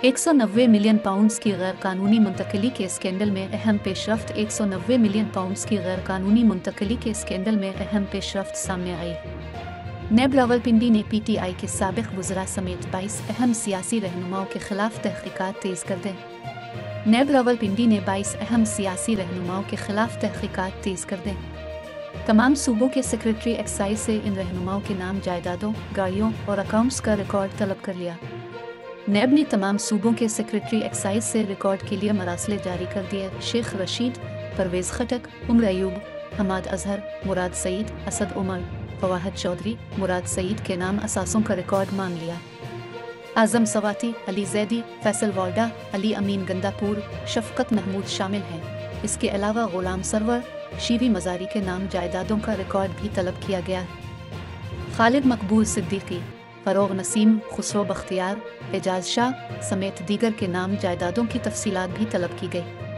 190 million pounds की गैर कानूनी मुंतकली के स्कैंडल में अहम पेशरफ्त 190 मिलियन पाउंड्स की गैर कानूनी मुंतकली के स्कैंडल में अहम पेशरफ्त सामने आई। नेब रावलपिंडी ने PTI के साबिक वज़रा समेत 22 अहम सियासी रहनुमाओं के खिलाफ तहक़ीक़ात तेज़ कर दें। नेब रावलपिंडी ने 22 अहम सियासी रहनुमाओं के खिलाफ तहक़ीक़ात तेज़ कर दें। तमाम सूबों के सेक्रेटरी एक्साइज से इन रहनुमाओं के नाम, जायदादों, गाड़ियों और अकाउंट्स का रिकॉर्ड तलब कर लिया। नेब ने तमाम सूबों के सेक्रेटरी एक्साइज से रिकॉर्ड के लिए मरासले जारी कर दिए। शेख रशीद, परवेज़ खटक, उमर अयूब, हमाद अजहर, मुराद सईद, असद उमर, फवाहद चौधरी, मुराद सईद के नाम असासों का रिकॉर्ड मांग लिया। आज़म सवाती, अली जैदी, फैसल वाल्डा, अली अमीन गंदापुर, शफकत महमूद शामिल हैं। इसके अलावा गुलाम सरवर, शीरी मज़ारी के नाम जायदादों का रिकॉर्ड भी तलब किया गया। खालिद मकबूल सिद्दीकी, फ़रोग़ नसीम, खुसरो बख्तियार, एजाज शाह समेत दीगर के नाम, जायदादों की तफसीलात भी तलब की गई।